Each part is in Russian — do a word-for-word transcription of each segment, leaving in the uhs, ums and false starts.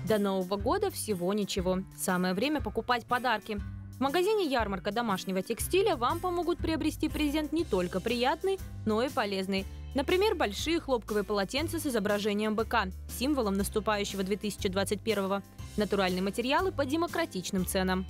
До Нового года всего ничего. Самое время покупать подарки. В магазине «Ярмарка домашнего текстиля» вам помогут приобрести презент не только приятный, но и полезный. Например, большие хлопковые полотенца с изображением быка, символом наступающего две тысячи двадцать первого. Натуральные материалы по демократичным ценам.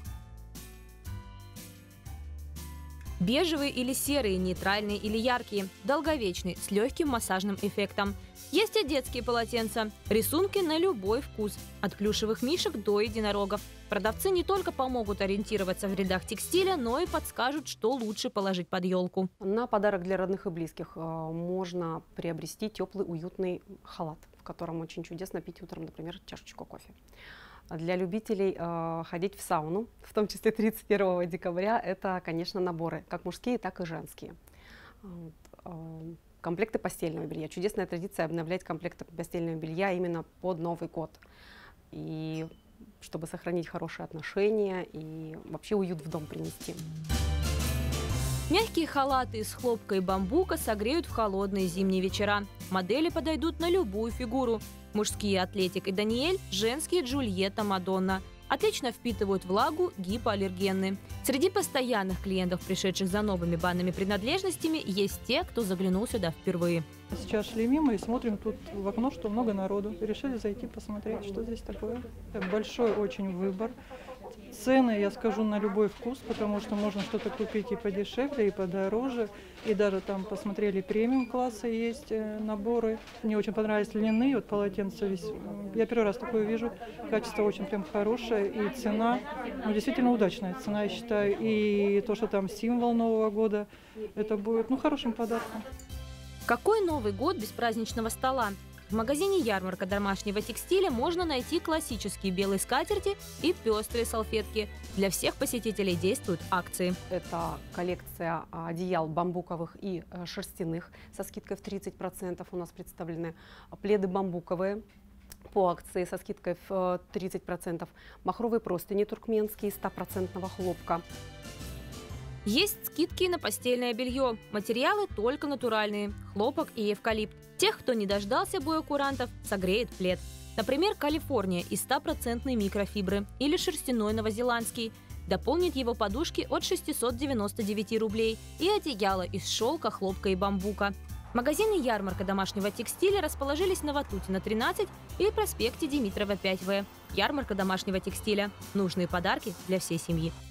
Бежевые или серые, нейтральные или яркие, долговечные, с легким массажным эффектом. Есть и детские полотенца. Рисунки на любой вкус. От плюшевых мишек до единорогов. Продавцы не только помогут ориентироваться в рядах текстиля, но и подскажут, что лучше положить под елку. На подарок для родных и близких можно приобрести теплый, уютный халат, в котором очень чудесно пить утром, например, чашечку кофе. Для любителей э, ходить в сауну, в том числе тридцать первого декабря, это, конечно, наборы, как мужские, так и женские. Вот, э, комплекты постельного белья. Чудесная традиция обновлять комплекты постельного белья именно под Новый год. И чтобы сохранить хорошие отношения и вообще уют в дом принести. Мягкие халаты из хлопка и бамбука согреют в холодные зимние вечера. Модели подойдут на любую фигуру. Мужские Атлетик и Даниэль, женские Джульетта, Мадонна. Отлично впитывают влагу, гипоаллергенны. Среди постоянных клиентов, пришедших за новыми банными принадлежностями, есть те, кто заглянул сюда впервые. Сейчас шли мимо и смотрим тут в окно, что много народу. Решили зайти посмотреть, что здесь такое. Большой очень выбор. Цены, я скажу, на любой вкус, потому что можно что-то купить и подешевле, и подороже. И даже там посмотрели премиум-класса, есть наборы. Мне очень понравились льняные, вот полотенца. Я первый раз такое вижу. Качество очень прям хорошее, и цена, ну, действительно удачная цена, я считаю. И то, что там символ Нового года, это будет, ну, хорошим подарком. Какой Новый год без праздничного стола? В магазине «Ярмарка домашнего текстиля» можно найти классические белые скатерти и пестрые салфетки. Для всех посетителей действуют акции. Это коллекция одеял бамбуковых и шерстяных со скидкой в тридцать процентов у нас представлены. Пледы бамбуковые по акции со скидкой в тридцать процентов. Махровые простыни туркменские стопроцентного хлопка. Есть скидки на постельное белье. Материалы только натуральные – хлопок и эвкалипт. Тех, кто не дождался биокурантов, согреет плед. Например, Калифорния из стопроцентной микрофибры или шерстяной новозеландский. Дополнит его подушки от шестисот девяноста девяти рублей и одеяло из шелка, хлопка и бамбука. Магазины «Ярмарка домашнего текстиля» расположились на Ватутина, тринадцать и проспекте Димитрова, пять вэ. «Ярмарка домашнего текстиля» – нужные подарки для всей семьи.